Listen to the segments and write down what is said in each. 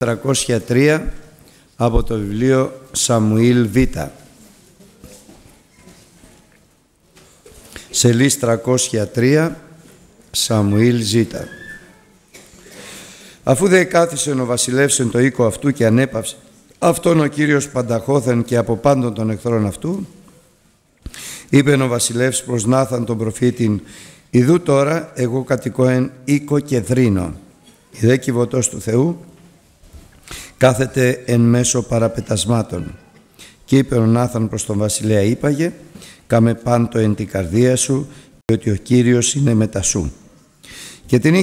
303 από το βιβλίο Σαμουήλ Β. Σελής 303, Σαμουήλ Ζ. Αφού δε κάθισεν ο βασιλεύς εν το οίκο αυτού και ανέπαυσε αυτόν ο Κύριος πανταχώθεν και από πάντων των εχθρών αυτού, είπεν ο βασιλεύς προς Νάθαν τον προφήτην, «Ιδού τώρα εγώ κατοικώ εν οίκο και δρύνω, η δε κυβωτός του Θεού κάθεται εν μέσω παραπετασμάτων». Και είπε ο Νάθαν προς τον βασιλέα, «Είπαγε, κάμε πάντο εν την καρδία σου, διότι ο Κύριος είναι μετά σου». Και τη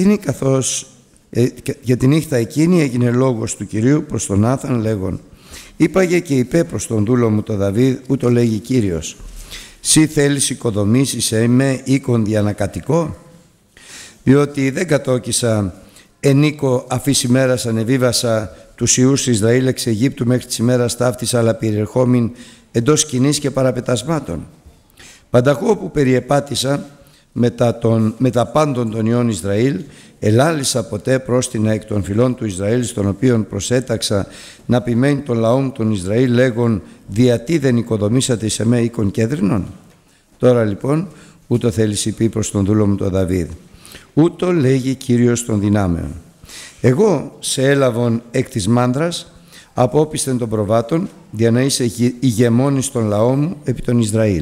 νύχτα εκείνη έγινε λόγος του Κυρίου προς τον Νάθαν λέγον, «Είπαγε και είπε προς τον δούλο μου τον Δαβίδ, ούτω λέγει Κύριος, «Συ θέλεις οικοδομήσεις εμέ οίκον διανακατοικώ, διότι δεν κατόκισα εν οίκο αφής ημέρας ανεβίβασα τους ιούς Ισραήλ εξ Αιγύπτου μέχρι της ημέρας ταύτης, αλλά περιερχόμην εντός σκηνής και παραπετασμάτων. Πανταχού όπου περιεπάτησα μετά πάντων των ιών Ισραήλ, ελάλησα ποτέ πρόστινα εκ των φυλών του Ισραήλ, στον οποίον προσέταξα να ποιμένει τον λαό μου τον Ισραήλ, λέγον, διατί δεν οικοδομήσατε σε με οίκον κέδρινον». Τώρα λοιπόν, ούτω θέλεις πει προς τον δούλο μου τον Δαβίδ, ούτω λέγει Κύριος των δυνάμεων, «Εγώ σε έλαβον εκ της μάνδρας, απόπιστεν των προβάτων, για να είσαι ηγεμόνης των λαών μου επί τον Ισραήλ.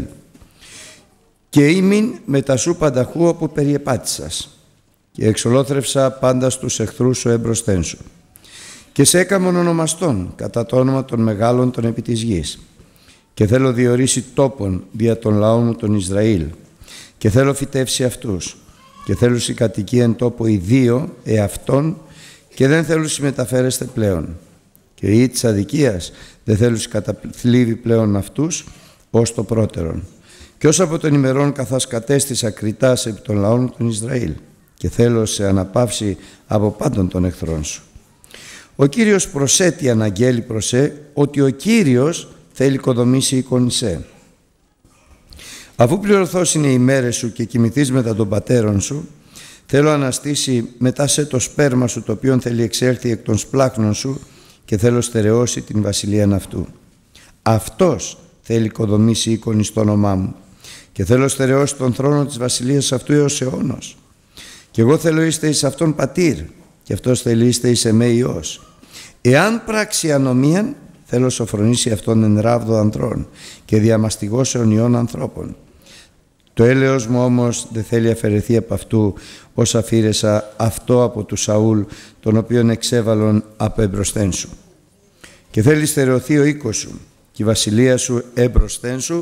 Και ήμην μετά σου πανταχού όπου περιεπάτησας, και εξολόθρευσα πάντα στους εχθρούς σου έμπροσθέν σου. Και σε έκαμον ονομαστών κατά το όνομα των μεγάλων των επί της γης. Και θέλω διορίσει τόπον δια των λαών μου των Ισραήλ. Και θέλω φυτεύσει αυτούς. Και θέλω κατοικεί εν τόπο ιδίο εαυτόν, και δεν θέλω συμμεταφέρεστε πλέον. Και οι της αδικίας δεν θέλω καταθλίβει πλέον αυτούς ως το πρώτερον. Και ως από των ημερών καθώς κατέστησα κριτάς επί των λαών των Ισραήλ, και θέλω σε αναπαύσει από πάντων των εχθρών σου. Ο Κύριος προσέτει αναγγέλει προσέ, ότι ο Κύριος θέλει οικοδομήσει οίκον σε. Αφού πληρωθώς είναι οι μέρες σου και κοιμηθείς μετά των πατέρων σου, θέλω αναστήσει μετά σε το σπέρμα σου, το οποίο θέλει εξέλθει εκ των σπλάχνων σου, και θέλω στερεώσει την βασιλείαν αυτού. Αυτός θέλει οικοδομήσει οίκον στο όνομά μου, και θέλω στερεώσει τον θρόνο της βασιλείας αυτού έως αιώνος. Και εγώ θέλω είστε εις αυτόν πατήρ, και αυτός θέλει είστε εις εμέ Υιός. Εάν πράξει ανομίαν, θέλω σοφρονήσει αυτόν εν ράβδο ανδρών, και διαμαστιγώσεων ιών ανθρώπων. Το έλεος μου όμως δεν θέλει αφαιρεθεί από αυτού, ως αφήρεσα αυτό από του Σαούλ, τον οποίον εξέβαλον από εμπροσθέν σου. Και θέλει στερεωθεί ο οίκος σου, και η βασιλεία σου εμπροσθέν σου,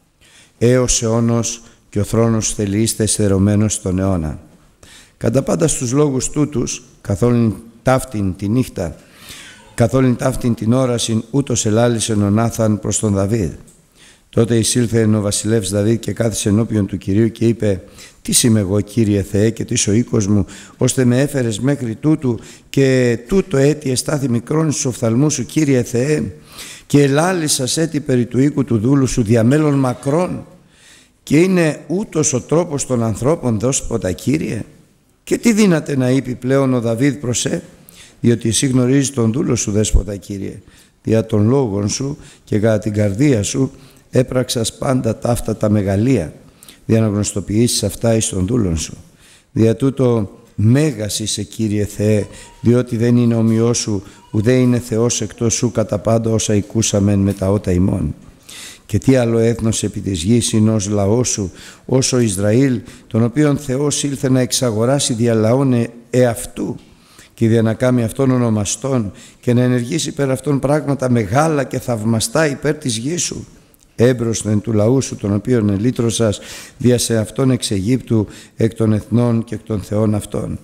έως αιώνος, και ο θρόνος θέλει είστε στερεωμένος στον αιώνα. Κατά πάντα στους λόγους τούτους, καθόλην ταύτην τη νύχτα, καθόλην ταύτην την ώρασιν, ούτως ελάλησεν ο Νάθαν προς τον Δαβίδ. Τότε εισήλθε ο βασιλεύς Δαβίδ και κάθισε ενώπιον του Κυρίου και είπε, «Τι είμαι εγώ, Κύριε Θεέ, και τι ο οίκος μου, ώστε με έφερες μέχρι τούτου, και τούτο έτη εστάθη μικρόν στους οφθαλμούς σου, Κύριε Θεέ, και ελάλησας έτη περί του οίκου του δούλου σου διαμέλλον μακρόν, και είναι ούτως ο τρόπος των ανθρώπων δόσποτα, Κύριε». Και τι δύναται να είπε πλέον ο Δαβίδ προσέ, διότι εσύ γνωρίζεις τον δούλο σου, δέσποτα Κύριε, δια των λόγων σου και κατά την καρδία σου έπραξας πάντα ταύτα τα μεγαλεία, δια να γνωστοποιήσεις αυτά εις τον δούλον σου. Δια τούτο μέγας είσαι, Κύριε Θεέ, διότι δεν είναι ομοιός σου, ουδέ είναι Θεός εκτός σου κατά πάντα όσα οικούσαμεν με τα ότα ημών. Και τι άλλο έθνος επί της γης είναι ως λαός σου, όσο Ισραήλ, τον οποίον Θεός ήλθε να εξαγοράσει δια λαών εαυτού, και δια να κάνει αυτόν ονομαστόν, και να ενεργήσει υπέρ αυτών πράγματα μεγάλα και θαυμαστά υπέρ της γης σου, έμπροσθεν του λαού σου, τον οποίον ελύτρωσας δια σε αυτόν εξ Αιγύπτου, εκ των εθνών και εκ των θεών αυτών.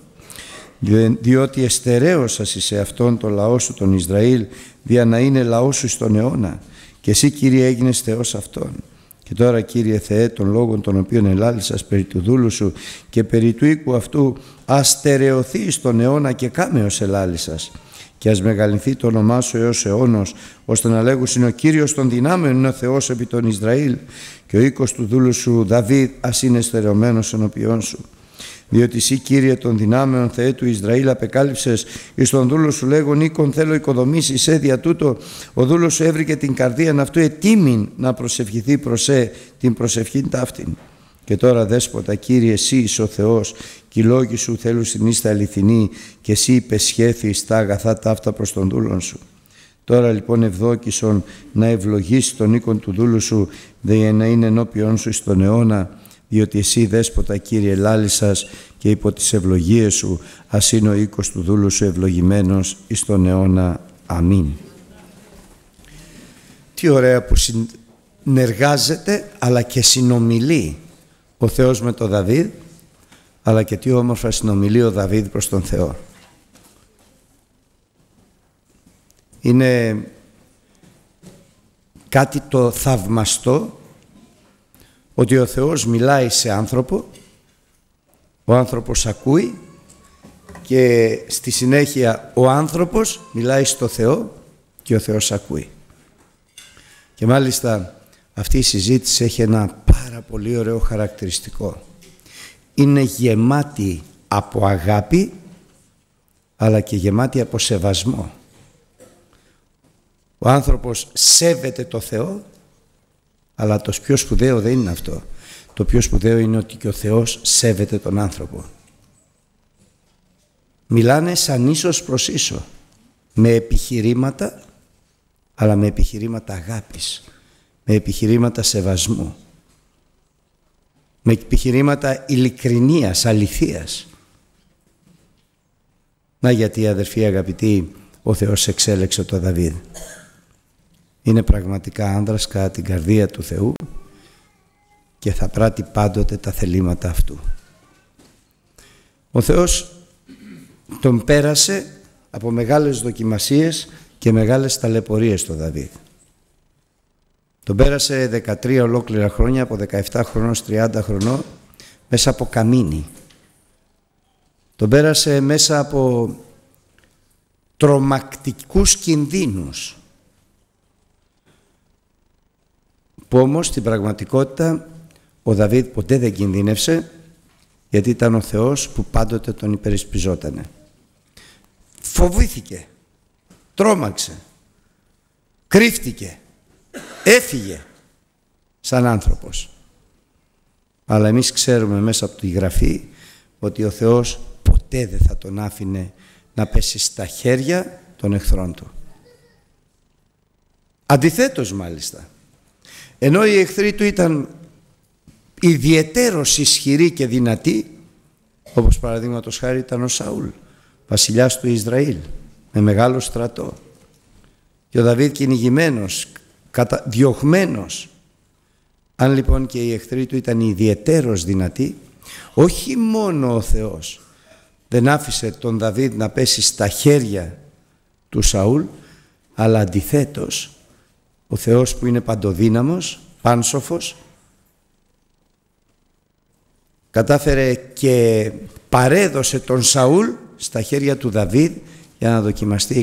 Διότι εστερέωσας σε αυτόν τον λαό σου τον Ισραήλ, δια να είναι λαό σου στον αιώνα, και εσύ, Κύριε, έγινες Θεός αυτόν. Και τώρα, Κύριε Θεέ, των λόγων των οποίων ελάλησας περί του δούλου σου και περί του οίκου αυτού, αστερεωθεί στον αιώνα και κάμε ως ελάλησας. Και ας μεγαλυνθεί το όνομά σου έως αιώνος, ώστε να λέγουσιν ο Κύριος των δυνάμεων είναι ο Θεός επί τον Ισραήλ, και ο οίκος του δούλου σου Δαβίδ ας είναι στερεωμένος ενώπιόν σου. Διότι εσύ, Κύριε των δυνάμεων, Θεέ του Ισραήλ, απεκάλυψες εις τον δούλο σου λέγον, οίκον θέλω οικοδομήσεις σε δια τούτο. Ο δούλος σου έβρικε την καρδίαν αυτού ετήμην να προσευχηθεί προς την προσευχήν ταύτην. Και τώρα, Δέσποτα, Κύριε, εσύ είσαι ο Θεός, και οι λόγοι σου θέλουν στην ίστα αληθινή, και εσύ υπεσχέθης τα αγαθά ταύτα προς τον δούλον σου. Τώρα λοιπόν ευδόκησον να ευλογήσει τον οίκον του δούλου σου, δε να είναι ενώπιον σου στον αιώνα, διότι εσύ, Δέσποτα, Κύριε, λάλησας, και υπό τις ευλογίες σου ας είναι ο οίκος του δούλου σου ευλογημένος εις τον αιώνα. Αμήν. Τι ωραία που συνεργάζεται αλλά και συνομιλεί ο Θεός με τον Δαβίδ, αλλά και τι όμορφα συνομιλεί ο Δαβίδ προς τον Θεό. Είναι κάτι το θαυμαστό ότι ο Θεός μιλάει σε άνθρωπο, ο άνθρωπος ακούει και στη συνέχεια ο άνθρωπος μιλάει στο Θεό και ο Θεός ακούει. Και μάλιστα αυτή η συζήτηση έχει ένα πάρα πολύ ωραίο χαρακτηριστικό. Είναι γεμάτη από αγάπη αλλά και γεμάτη από σεβασμό. Ο άνθρωπος σέβεται το Θεό, αλλά το πιο σπουδαίο δεν είναι αυτό. Το πιο σπουδαίο είναι ότι και ο Θεός σέβεται τον άνθρωπο. Μιλάνε σαν ίσος προς ίσο, με επιχειρήματα, αλλά με επιχειρήματα αγάπης, με επιχειρήματα σεβασμού, με επιχειρήματα ειλικρινίας, αληθείας. Να γιατί, αδερφοί αγαπητοί, ο Θεός εξέλεξε τον Δαβίδ. Είναι πραγματικά άνδρας κατά την καρδία του Θεού και θα πράττει πάντοτε τα θελήματα αυτού. Ο Θεός τον πέρασε από μεγάλες δοκιμασίες και μεγάλες ταλαιπωρίες τον Δαβίδ. Τον πέρασε 13 ολόκληρα χρόνια, από 17 χρονών ως 30 χρονών, μέσα από καμίνι. Τον πέρασε μέσα από τρομακτικούς κινδύνους, που όμως στην πραγματικότητα ο Δαβίδ ποτέ δεν κινδύνευσε, γιατί ήταν ο Θεός που πάντοτε τον υπερισπιζότανε. Φοβήθηκε, τρόμαξε, κρύφτηκε, έφυγε σαν άνθρωπος. Αλλά εμείς ξέρουμε μέσα από τη Γραφή ότι ο Θεός ποτέ δεν θα τον άφηνε να πέσει στα χέρια των εχθρών του. Αντιθέτως μάλιστα, ενώ οι εχθροί του ήταν ιδιαιτέρως ισχυροί και δυνατοί, όπως παραδείγματος χάρη ήταν ο Σαούλ, βασιλιάς του Ισραήλ, με μεγάλο στρατό, και ο Δαβίδ κυνηγημένος, διωγμένος. Αν λοιπόν και οι εχθροί του ήταν ιδιαιτέρως δυνατοί, όχι μόνο ο Θεός δεν άφησε τον Δαβίδ να πέσει στα χέρια του Σαούλ, αλλά αντιθέτως ο Θεός που είναι παντοδύναμος, πάνσοφος, κατάφερε και παρέδωσε τον Σαούλ στα χέρια του Δαβίδ για να δοκιμαστεί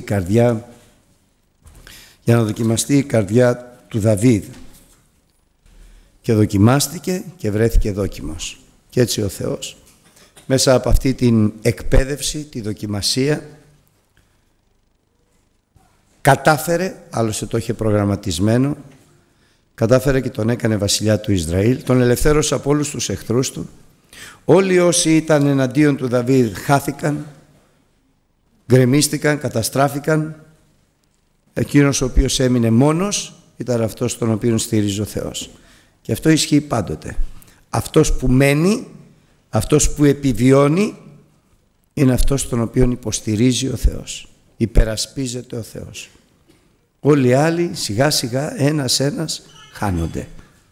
η καρδιά του Δαβίδ. Και δοκιμάστηκε και βρέθηκε δόκιμος. Και έτσι ο Θεός, μέσα από αυτή την εκπαίδευση, τη δοκιμασία, κατάφερε, άλλωστε το είχε προγραμματισμένο, κατάφερε και τον έκανε βασιλιά του Ισραήλ, τον ελευθέρωσε από όλους τους εχθρούς του. Όλοι όσοι ήταν εναντίον του Δαβίδ χάθηκαν, γκρεμίστηκαν, καταστράφηκαν. Εκείνος ο οποίος έμεινε μόνος ήταν αυτός τον οποίο στηρίζει ο Θεός. Και αυτό ισχύει πάντοτε. Αυτός που μένει, αυτός που επιβιώνει, είναι αυτός τον οποίο υποστηρίζει ο Θεός. Υπερασπίζεται ο Θεός. Όλοι οι άλλοι σιγά σιγά ένας χάνονται.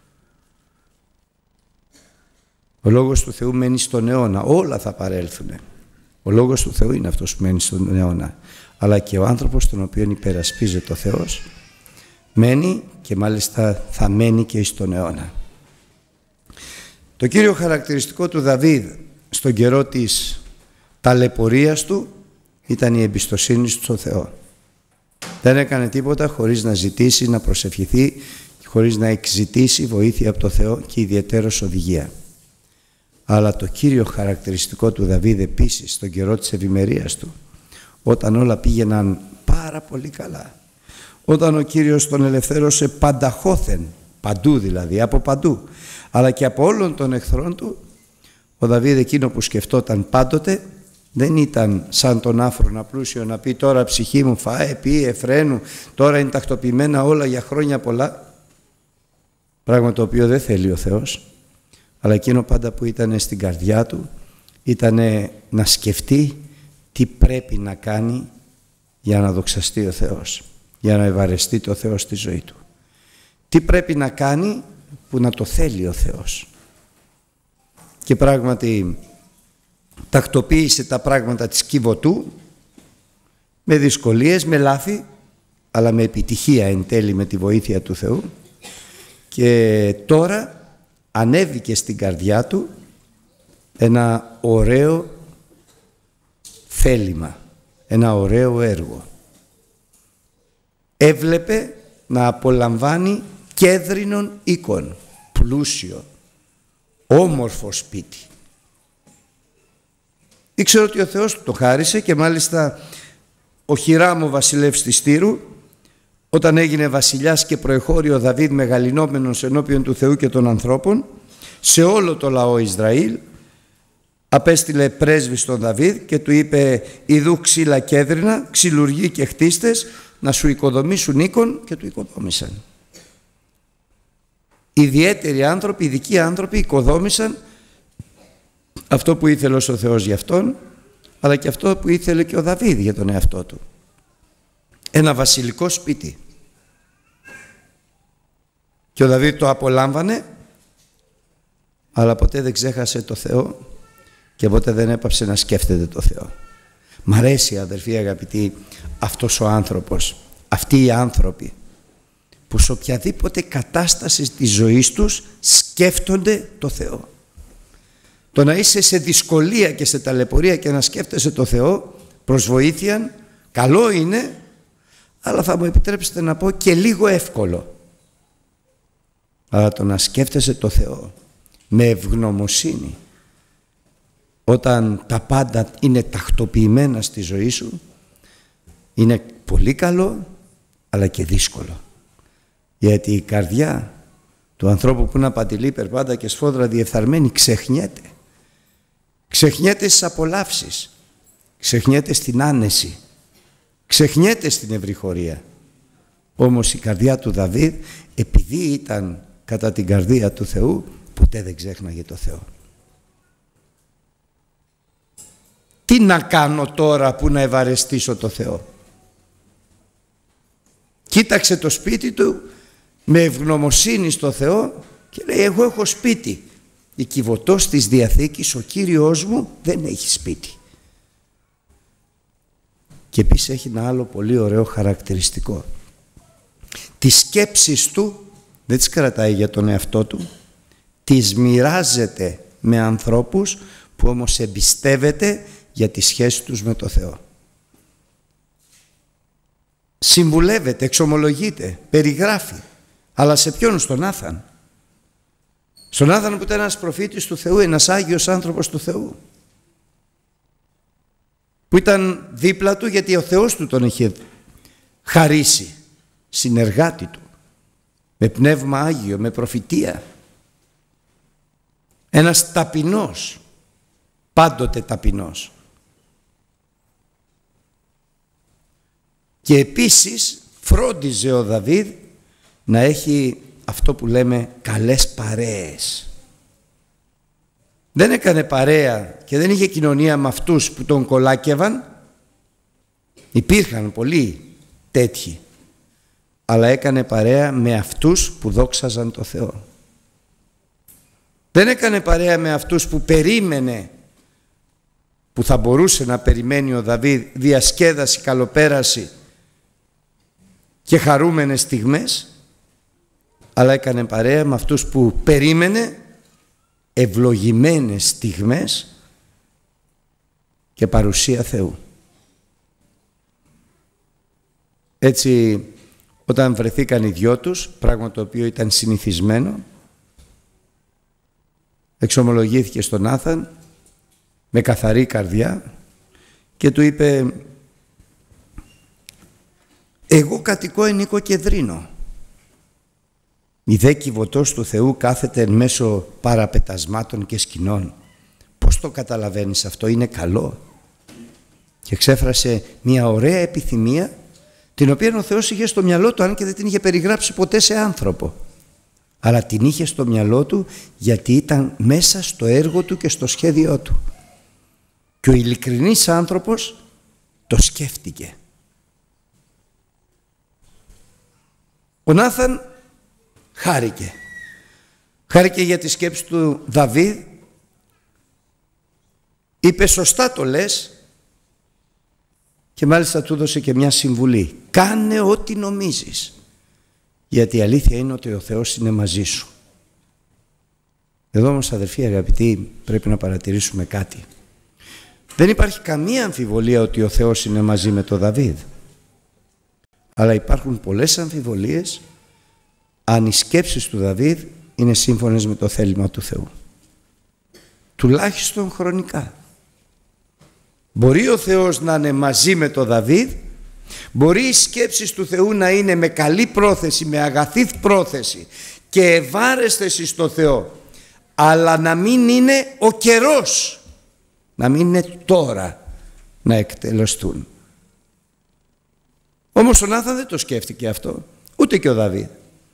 Ο Λόγος του Θεού μένει στον αιώνα. Όλα θα παρέλθουν. Ο Λόγος του Θεού είναι αυτός που μένει στον αιώνα. Αλλά και ο άνθρωπος τον οποίο υπερασπίζεται ο Θεός μένει, και μάλιστα θα μένει και στον αιώνα. Το κύριο χαρακτηριστικό του Δαβίδ στον καιρό της ταλαιπωρίας του ήταν η εμπιστοσύνη στο Θεό. Δεν έκανε τίποτα χωρίς να ζητήσει, να προσευχηθεί, χωρίς να εξητήσει βοήθεια από το Θεό και ιδιαιτέρως οδηγία. Αλλά το κύριο χαρακτηριστικό του Δαβίδ επίσης στον καιρό της ευημερίας του, όταν όλα πήγαιναν πάρα πολύ καλά, όταν ο Κύριος τον ελευθέρωσε πανταχώθεν, παντού δηλαδή, από παντού, αλλά και από όλων των εχθρών του, ο Δαβίδ εκείνο που σκεφτόταν πάντοτε δεν ήταν σαν τον άφρονα πλούσιο να πει τώρα ψυχή μου φάε, πίε, φρένου, τώρα είναι τακτοποιημένα όλα για χρόνια πολλά, πράγμα το οποίο δεν θέλει ο Θεός, αλλά εκείνο πάντα που ήταν στην καρδιά του ήταν να σκεφτεί τι πρέπει να κάνει για να δοξαστεί ο Θεός, για να ευαρεστεί το Θεό στη ζωή του. Τι πρέπει να κάνει που να το θέλει ο Θεός. Και πράγματι τακτοποίησε τα πράγματα της Κιβωτού με δυσκολίες, με λάθη, αλλά με επιτυχία εν τέλει με τη βοήθεια του Θεού, και τώρα ανέβηκε στην καρδιά του ένα ωραίο θέλημα, ένα ωραίο έργο. Έβλεπε να απολαμβάνει κέδρινων οίκων, πλούσιο, όμορφο σπίτι. Ήξερε ότι ο Θεός του το χάρισε, και μάλιστα ο Χιράμ ο βασιλεύς της Τύρου, όταν έγινε βασιλιάς και προεχώρη ο Δαβίδ μεγαλυνόμενος ενώπιον του Θεού και των ανθρώπων, σε όλο το λαό Ισραήλ απέστειλε πρέσβη στον Δαβίδ και του είπε «Ιδού ξύλα κέδρινα, ξυλουργοί και χτίστες να σου οικοδομήσουν οίκον», και του οικοδόμησαν. Ιδιαίτεροι άνθρωποι, ειδικοί άνθρωποι οικοδόμησαν αυτό που ήθελε ο Θεός για αυτόν, αλλά και αυτό που ήθελε και ο Δαβίδ για τον εαυτό του. Ένα βασιλικό σπίτι. Και ο Δαβίδ το απολάμβανε, αλλά ποτέ δεν ξέχασε το Θεό και ποτέ δεν έπαψε να σκέφτεται το Θεό. Μ' αρέσει, αδερφοί αγαπητοί, αυτός ο άνθρωπος, αυτοί οι άνθρωποι που σε οποιαδήποτε κατάσταση της ζωής τους σκέφτονται το Θεό. Το να είσαι σε δυσκολία και σε ταλαιπωρία και να σκέφτεσαι το Θεό προς βοήθεια, καλό είναι, αλλά θα μου επιτρέψετε να πω και λίγο εύκολο. Αλλά το να σκέφτεσαι το Θεό με ευγνωμοσύνη, όταν τα πάντα είναι τακτοποιημένα στη ζωή σου, είναι πολύ καλό αλλά και δύσκολο. Γιατί η καρδιά του ανθρώπου που είναι απατηλή, περπάντα και σφόδρα διεφθαρμένη ξεχνιέται. Ξεχνιέται στις απολαύσεις, ξεχνιέται στην άνεση, ξεχνιέται στην ευρυχωρία. Όμως η καρδιά του Δαβίδ, επειδή ήταν κατά την καρδία του Θεού, ποτέ δεν ξέχναγε το Θεό. Τι να κάνω τώρα που να ευαρεστήσω το Θεό? Κοίταξε το σπίτι του με ευγνωμοσύνη στο Θεό και λέει, εγώ έχω σπίτι. Η Κιβωτός της Διαθήκης, ο Κύριος μου, δεν έχει σπίτι. Και επίσης έχει ένα άλλο πολύ ωραίο χαρακτηριστικό. Τις σκέψεις του δεν τις κρατάει για τον εαυτό του, τις μοιράζεται με ανθρώπους που όμως εμπιστεύεται για τη σχέση τους με το Θεό. Συμβουλεύεται, εξομολογείται, περιγράφει. Αλλά σε ποιον? Στον Νάθαν. Στον Νάθαν που ήταν ένας προφήτης του Θεού, ένας Άγιος άνθρωπος του Θεού, που ήταν δίπλα του γιατί ο Θεός του τον είχε χαρίσει, συνεργάτη του, με πνεύμα Άγιο, με προφητεία. Ένας ταπεινός, πάντοτε ταπεινός. Και επίσης φρόντιζε ο Δαβίδ να έχει αυτό που λέμε καλές παρέες. Δεν έκανε παρέα και δεν είχε κοινωνία με αυτούς που τον κολάκευαν. Υπήρχαν πολλοί τέτοιοι, αλλά έκανε παρέα με αυτούς που δόξαζαν το Θεό. Δεν έκανε παρέα με αυτούς που περίμενε, που θα μπορούσε να περιμένει ο Δαβίδ, διασκέδαση, καλοπέραση και χαρούμενες στιγμές, αλλά έκανε παρέα με αυτούς που περίμενε ευλογημένες στιγμές και παρουσία Θεού. Έτσι, όταν βρεθήκαν οι δυο τους, πράγμα το οποίο ήταν συνηθισμένο, εξομολογήθηκε στον Νάθαν με καθαρή καρδιά και του είπε: εγώ κατοικώ εν οίκο κεδρίνο. Η δε κυβωτός του Θεού κάθεται εν μέσω παραπετασμάτων και σκηνών. Πώς το καταλαβαίνεις αυτό? Είναι καλό. Και εξέφρασε μια ωραία επιθυμία, την οποία ο Θεός είχε στο μυαλό του, αν και δεν την είχε περιγράψει ποτέ σε άνθρωπο. Αλλά την είχε στο μυαλό του γιατί ήταν μέσα στο έργο του και στο σχέδιό του. Και ο ειλικρινής άνθρωπος το σκέφτηκε. Ο Νάθαν χάρηκε. Χάρηκε για τη σκέψη του Δαβίδ. Είπε: σωστά το λες. Και μάλιστα του έδωσε και μια συμβουλή: κάνε ό,τι νομίζεις, γιατί η αλήθεια είναι ότι ο Θεός είναι μαζί σου. Εδώ όμως, αδερφοί αγαπητοί, πρέπει να παρατηρήσουμε κάτι. Δεν υπάρχει καμία αμφιβολία ότι ο Θεός είναι μαζί με τον Δαβίδ, αλλά υπάρχουν πολλές αμφιβολίες αν οι σκέψεις του Δαβίδ είναι σύμφωνες με το θέλημα του Θεού, τουλάχιστον χρονικά. Μπορεί ο Θεός να είναι μαζί με τον Δαβίδ, μπορεί οι σκέψεις του Θεού να είναι με καλή πρόθεση, με αγαθή πρόθεση και ευάρεστες στο Θεό, αλλά να μην είναι ο καιρός, να μην είναι τώρα να εκτελεστούν. Όμως ο Νάθαν δεν το σκέφτηκε αυτό, ούτε και ο Δαβίδ.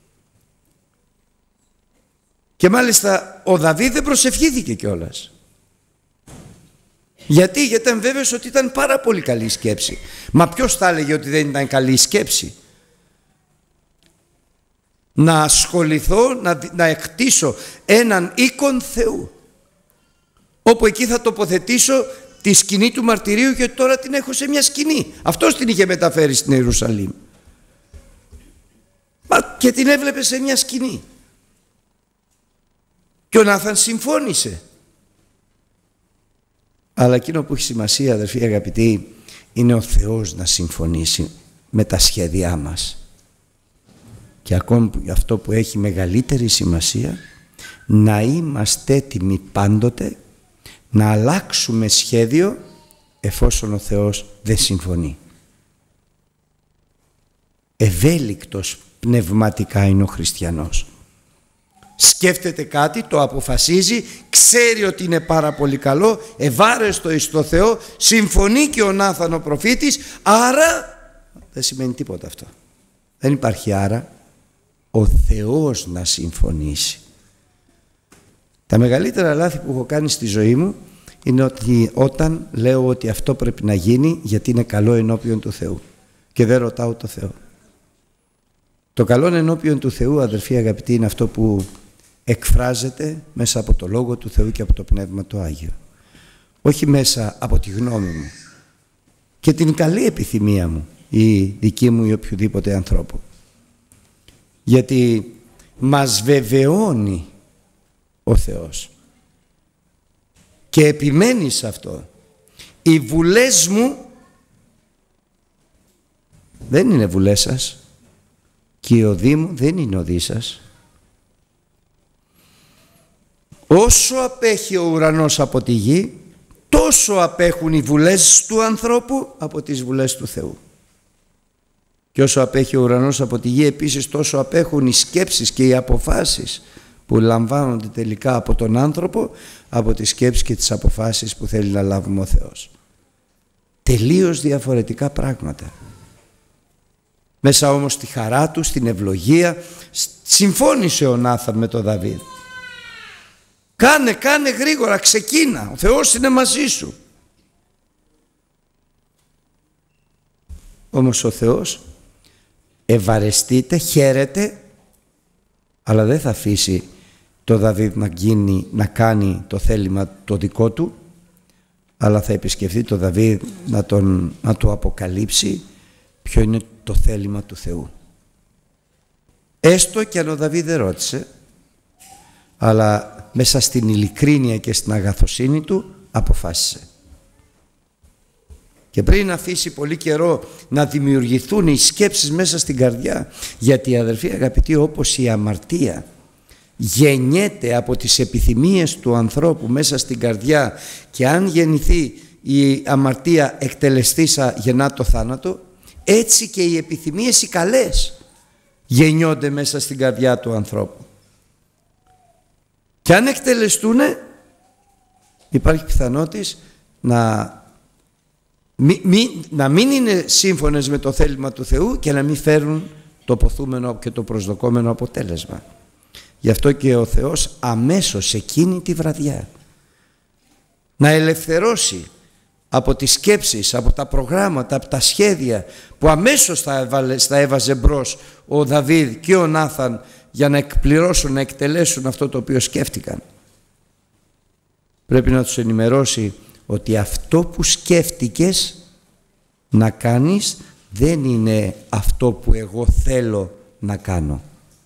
Και μάλιστα ο Δαβίδ δεν προσευχήθηκε κιόλας. Γιατί ήταν βέβαιος ότι ήταν πάρα πολύ καλή η σκέψη. Μα ποιος θα έλεγε ότι δεν ήταν καλή η σκέψη? Να ασχοληθώ, να εκτίσω έναν οίκον Θεού, όπου εκεί θα τοποθετήσω τη σκηνή του μαρτυρίου, και τώρα την έχω σε μια σκηνή. Αυτός την είχε μεταφέρει στην Ιερουσαλήμ. Μα και την έβλεπε σε μια σκηνή. Και ο Νάθαν συμφώνησε. Αλλά εκείνο που έχει σημασία, αδερφοί αγαπητοί, είναι ο Θεός να συμφωνήσει με τα σχέδιά μας. Και ακόμη αυτό που έχει μεγαλύτερη σημασία, να είμαστε έτοιμοι πάντοτε να αλλάξουμε σχέδιο εφόσον ο Θεός δεν συμφωνεί. Ευέλικτος πνευματικά είναι ο χριστιανός. Σκέφτεται κάτι, το αποφασίζει, ξέρει ότι είναι πάρα πολύ καλό, ευάρεστο εις το Θεό, συμφωνεί και ο Νάθαν ο προφήτης, άρα δεν σημαίνει τίποτα αυτό. Δεν υπάρχει άρα. Ο Θεός να συμφωνήσει. Τα μεγαλύτερα λάθη που έχω κάνει στη ζωή μου είναι ότι όταν λέω ότι αυτό πρέπει να γίνει γιατί είναι καλό ενώπιον του Θεού και δεν ρωτάω το Θεό. Το καλό ενώπιον του Θεού, αδερφοί αγαπητοί, είναι αυτό που εκφράζεται μέσα από το Λόγο του Θεού και από το Πνεύμα το Άγιο. Όχι μέσα από τη γνώμη μου και την καλή επιθυμία μου ή δική μου ή οποιοδήποτε ανθρώπου. Γιατί μας βεβαιώνει ο Θεός και επιμένει σε αυτό. Οι βουλές μου δεν είναι βουλές σας και οι οδοί μου δεν είναι οδοί σας. Όσο απέχει ο ουρανός από τη γη, τόσο απέχουν οι βουλές του ανθρώπου από τις βουλές του Θεού. Και όσο απέχει ο ουρανός από τη γη, επίσης τόσο απέχουν οι σκέψεις και οι αποφάσεις που λαμβάνονται τελικά από τον άνθρωπο, από τις σκέψεις και τις αποφάσεις που θέλει να λάβουμε ο Θεός. Τελείως διαφορετικά πράγματα. Μέσα όμως στη χαρά του, στην ευλογία, συμφώνησε ο Νάθαν με τον Δαβίδ. Κάνε γρήγορα, ξεκίνα, ο Θεός είναι μαζί σου. Όμως ο Θεός ευαρεστείται, χαίρεται, αλλά δεν θα αφήσει το Δαβίδ να κάνει το θέλημα το δικό του, αλλά θα επισκεφθεί το Δαβίδ να του αποκαλύψει ποιο είναι το θέλημα του Θεού. Έστω και αν ο Δαβίδ δεν ρώτησε, αλλά μέσα στην ειλικρίνεια και στην αγαθοσύνη του αποφάσισε. Και πριν αφήσει πολύ καιρό να δημιουργηθούν οι σκέψεις μέσα στην καρδιά, γιατί αδερφοί αγαπητοί, όπως η αμαρτία γεννιέται από τις επιθυμίες του ανθρώπου μέσα στην καρδιά και αν γεννηθεί η αμαρτία εκτελεστήσα γεννά το θάνατο, έτσι και οι επιθυμίες οι καλές γεννιόνται μέσα στην καρδιά του ανθρώπου. Και αν εκτελεστούνε υπάρχει πιθανότης να μην είναι σύμφωνες με το θέλημα του Θεού και να μην φέρουν το ποθούμενο και το προσδοκόμενο αποτέλεσμα. Γι' αυτό και ο Θεός αμέσως εκείνη τη βραδιά να ελευθερώσει από τις σκέψεις, από τα προγράμματα, από τα σχέδια που αμέσως θα έβαζε μπρος ο Δαβίδ και ο Νάθαν για να εκπληρώσουν, να εκτελέσουν αυτό το οποίο σκέφτηκαν. Πρέπει να τους ενημερώσει ότι αυτό που σκέφτηκες να κάνεις δεν είναι αυτό που εγώ θέλω να κάνω.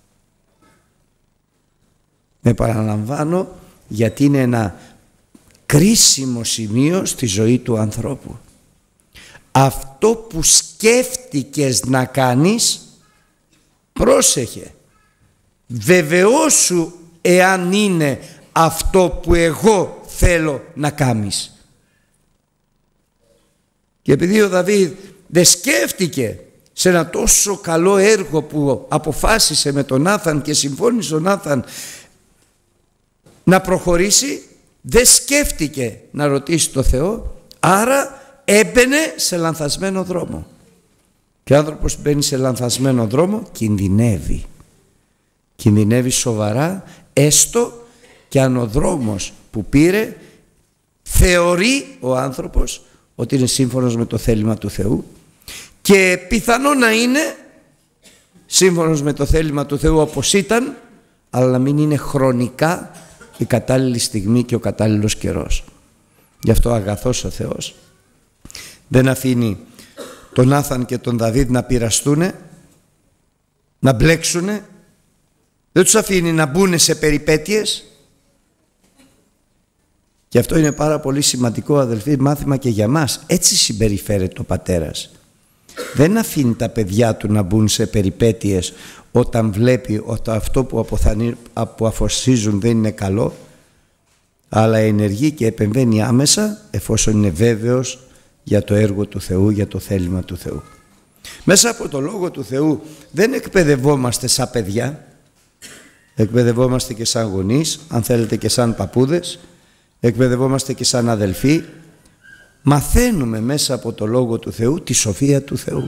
Με παραλαμβάνω γιατί είναι ένα κρίσιμο σημείο στη ζωή του ανθρώπου. Αυτό που σκέφτηκες να κάνεις, πρόσεχε, βεβαιώσου εάν είναι αυτό που εγώ θέλω να κάνεις. Και επειδή ο Δαβίδ δεν σκέφτηκε σε ένα τόσο καλό έργο που αποφάσισε με τον Νάθαν και συμφώνησε ο Νάθαν να προχωρήσει, δεν σκέφτηκε να ρωτήσει το Θεό, άρα έμπαινε σε λανθασμένο δρόμο. Και ο άνθρωπος μπαίνει σε λανθασμένο δρόμο, κινδυνεύει. Κινδυνεύει σοβαρά, έστω και αν ο δρόμος που πήρε θεωρεί ο άνθρωπος ότι είναι σύμφωνος με το θέλημα του Θεού και πιθανό να είναι σύμφωνος με το θέλημα του Θεού όπως ήταν, αλλά να μην είναι χρονικά η κατάλληλη στιγμή και ο κατάλληλος καιρός. Γι' αυτό αγαθός ο Θεός δεν αφήνει τον Νάθαν και τον Δαβίδ να πειραστούνε, να μπλέξουνε, δεν τους αφήνει να μπουν σε περιπέτειες. Και αυτό είναι πάρα πολύ σημαντικό, αδελφοί, μάθημα και για μας. Έτσι συμπεριφέρεται ο πατέρας. Δεν αφήνει τα παιδιά του να μπουν σε περιπέτειες όταν βλέπει ότι αυτό που αποφασίζουν δεν είναι καλό, αλλά ενεργεί και επεμβαίνει άμεσα εφόσον είναι βέβαιος για το έργο του Θεού, για το θέλημα του Θεού. Μέσα από το Λόγο του Θεού δεν εκπαιδευόμαστε σαν παιδιά, εκπαιδευόμαστε και σαν γονείς, αν θέλετε και σαν παππούδες, εκπαιδευόμαστε και σαν αδελφοί. Μαθαίνουμε μέσα από το Λόγο του Θεού τη σοφία του Θεού.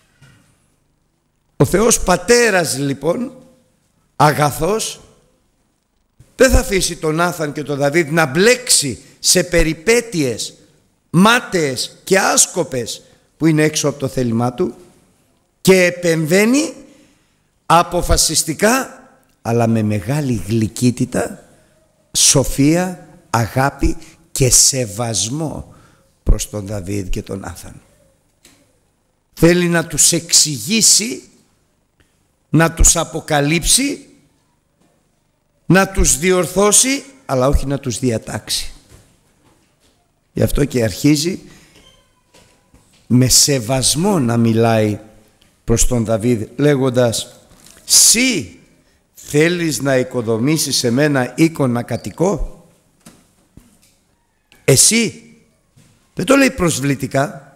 Ο Θεός Πατέρας λοιπόν, αγαθός, δεν θα αφήσει τον Νάθαν και τον Δαβίδ να μπλέξει σε περιπέτειες μάταιες και άσκοπες που είναι έξω από το θέλημά του και επεμβαίνει αποφασιστικά αλλά με μεγάλη γλυκύτητα, σοφία, αγάπη και σεβασμό προς τον Δαβίδ και τον Νάθαν. Θέλει να τους εξηγήσει, να τους αποκαλύψει, να τους διορθώσει, αλλά όχι να τους διατάξει. Γι' αυτό και αρχίζει με σεβασμό να μιλάει προς τον Δαβίδ λέγοντας «Συ θέλεις να οικοδομήσεις σε μένα οίκον να κατοικώ?» Εσύ, δεν το λέει προσβλητικά,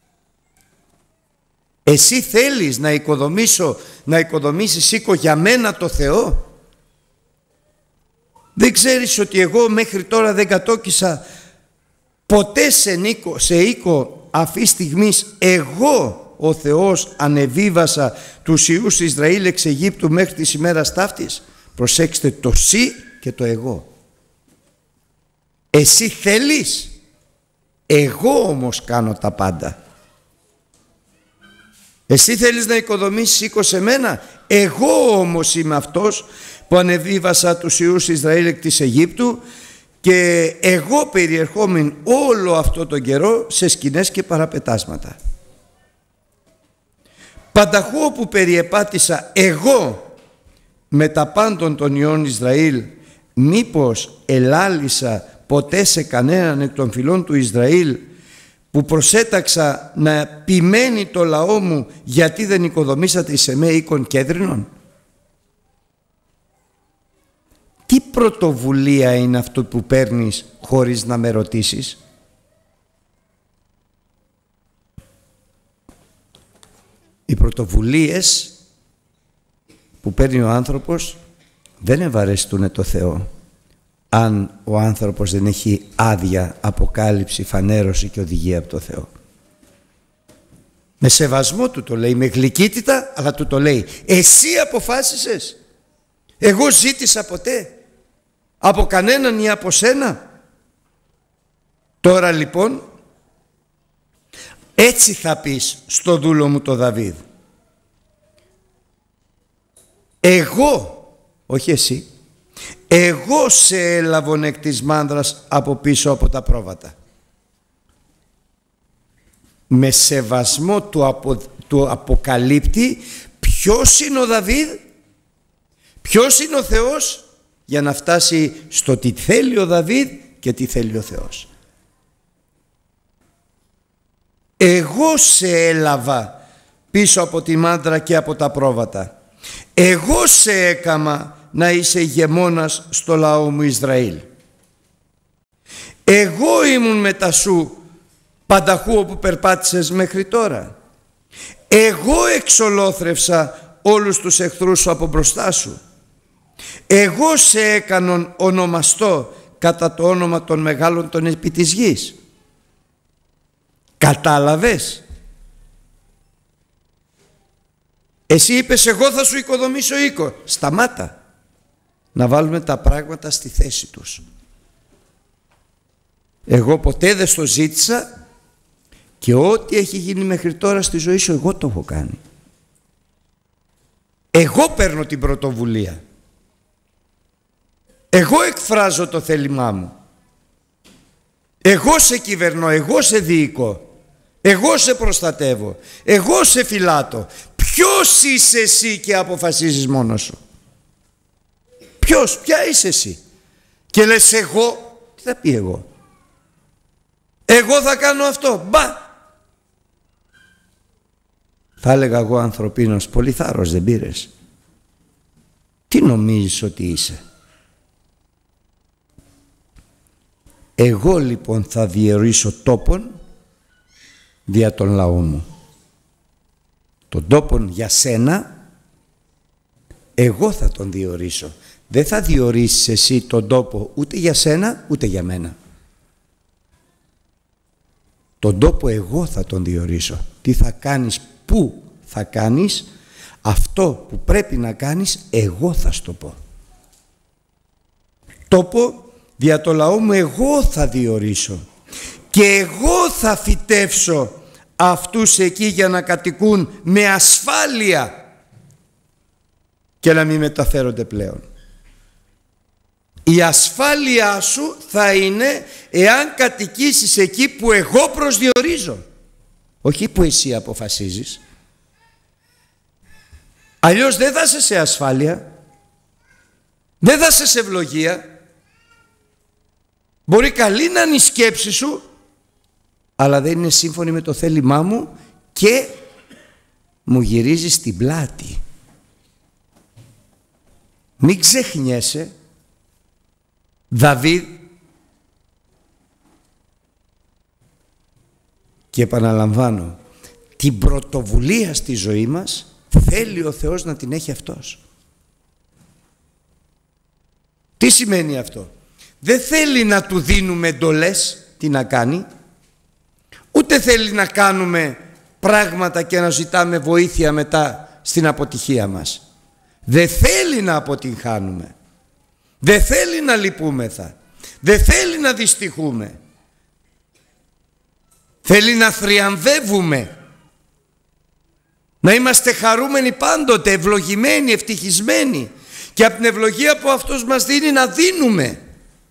εσύ θέλεις να οικοδομήσεις οίκο για μένα το Θεό? Δεν ξέρεις ότι εγώ μέχρι τώρα δεν κατόκισα ποτέ σε οίκο αυτή στιγμής? Εγώ ο Θεός ανεβίβασα τους ιούς Ισραήλ εξ Αιγύπτου μέχρι της ημέρας ταύτης. Προσέξτε το «σύ» και το «εγώ». Εσύ θέλεις, εγώ όμως κάνω τα πάντα. Εσύ θέλεις να οικοδομήσεις οίκο σε μένα, εγώ όμως είμαι αυτός που ανεβίβασα τους ιούς Ισραήλ εκ της Αιγύπτου και εγώ περιερχόμην όλο αυτό τον καιρό σε σκηνές και παραπετάσματα. Πανταχού όπου περιεπάτησα εγώ με τα πάντων των ιών Ισραήλ, μήπως ελάλησα ποτέ σε κανέναν εκ των φυλών του Ισραήλ που προσέταξα να ποιμένει το λαό μου γιατί δεν οικοδομήσατε σε με οίκον κέδρινον? πρωτοβουλία είναι αυτό που παίρνεις χωρίς να με ρωτήσεις? Οι πρωτοβουλίες που παίρνει ο άνθρωπος δεν ευαρεστούν το Θεό, αν ο άνθρωπος δεν έχει άδεια, αποκάλυψη, φανέρωση και οδηγία από το Θεό. Με σεβασμό του το λέει, με γλυκύτητα, αλλά του το λέει. Εσύ αποφάσισες? Εγώ ζήτησα ποτέ από κανέναν ή από σένα? Τώρα λοιπόν έτσι θα πεις στο δούλο μου το Δαβίδ. Εγώ, όχι εσύ, εγώ σε έλαβον εκ της μάνδρας από πίσω από τα πρόβατα. Με σεβασμό του αποκαλύπτει ποιος είναι ο Δαβίδ, ποιος είναι ο Θεός, για να φτάσει στο τι θέλει ο Δαβίδ και τι θέλει ο Θεός. Εγώ σε έλαβα πίσω από τη μάντρα και από τα πρόβατα. Εγώ σε έκαμα να είσαι ηγεμόνας στο λαό μου Ισραήλ. Εγώ ήμουν μετά σου πανταχού όπου περπάτησες μέχρι τώρα. Εγώ εξολόθρευσα όλους τους εχθρούς σου από μπροστά σου. Εγώ σε έκανον ονομαστό κατά το όνομα των μεγάλων των επί της γης. Κατάλαβες? Εσύ είπες εγώ θα σου οικοδομήσω οίκο. Σταμάτα. Να βάλουμε τα πράγματα στη θέση τους. Εγώ ποτέ δεν στο ζήτησα και ό,τι έχει γίνει μέχρι τώρα στη ζωή σου εγώ το έχω κάνει. Εγώ παίρνω την πρωτοβουλία. Εγώ εκφράζω το θέλημά μου. Εγώ σε κυβερνώ, εγώ σε διοικώ. Εγώ σε προστατεύω. Εγώ σε φυλάτω. Ποιος είσαι εσύ και αποφασίζεις μόνος σου? Ποιος, ποια είσαι εσύ? Και λες εγώ, τι θα πει εγώ? Εγώ θα κάνω αυτό, μπα! Θα έλεγα εγώ ανθρωπίνος, πολύ θάρρος δεν πήρες? Τι νομίζεις ότι είσαι? Εγώ λοιπόν θα διορίσω τόπον δια τον λαό μου. Τον τόπον για σένα εγώ θα τον διορίσω. Δεν θα διορίσεις εσύ τον τόπο ούτε για σένα ούτε για μένα. Τον τόπο εγώ θα τον διορίσω. Τι θα κάνεις, πού θα κάνεις, αυτό που πρέπει να κάνεις εγώ θα στο πω. Τόπο δια το λαό μου εγώ θα διορίσω και εγώ θα φυτεύσω αυτούς εκεί για να κατοικούν με ασφάλεια και να μην μεταφέρονται πλέον. Η ασφάλειά σου θα είναι εάν κατοικήσεις εκεί που εγώ προσδιορίζω, όχι που εσύ αποφασίζεις. Αλλιώς δεν θα είσαι σε ασφάλεια, δεν θα είσαι σε ευλογία. Μπορεί καλή να είναι η σκέψη σου, αλλά δεν είναι σύμφωνη με το θέλημά μου και μου γυρίζεις την πλάτη. Μην ξεχνιέσαι, Δαβίδ, και επαναλαμβάνω, την πρωτοβουλία στη ζωή μας θέλει ο Θεός να την έχει αυτός. Τι σημαίνει αυτό? Δεν θέλει να του δίνουμε εντολές τι να κάνει, ούτε θέλει να κάνουμε πράγματα και να ζητάμε βοήθεια μετά στην αποτυχία μας. Δεν θέλει να αποτυγχάνουμε. Δεν θέλει να λυπούμεθα. Δεν θέλει να δυστυχούμε. Θέλει να θριαμβεύουμε. Να είμαστε χαρούμενοι πάντοτε, ευλογημένοι, ευτυχισμένοι. Και από την ευλογία που αυτός μας δίνει να δίνουμε.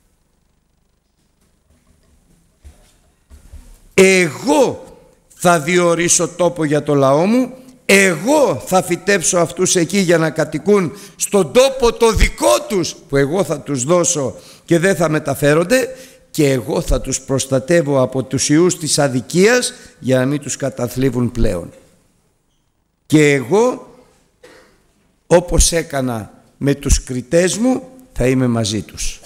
Εγώ θα διορίσω τόπο για το λαό μου, εγώ θα φυτέψω αυτούς εκεί για να κατοικούν στον τόπο το δικό τους που εγώ θα τους δώσω και δεν θα μεταφέρονται, και εγώ θα τους προστατεύω από τους ιούς της αδικίας για να μην τους καταθλίβουν πλέον. Και εγώ, όπως έκανα με τους κριτές μου, θα είμαι μαζί τους.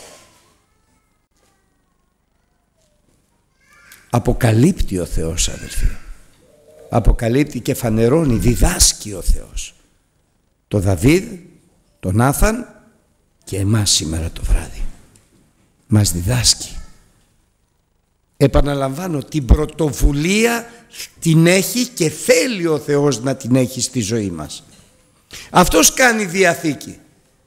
Αποκαλύπτει ο Θεός, αδελφοί. Αποκαλύπτει και φανερώνει, διδάσκει ο Θεός. Το Δαβίδ, τον Νάθαν και εμάς σήμερα το βράδυ. Μας διδάσκει. Επαναλαμβάνω, την πρωτοβουλία την έχει και θέλει ο Θεός να την έχει στη ζωή μας. Αυτός κάνει διαθήκη.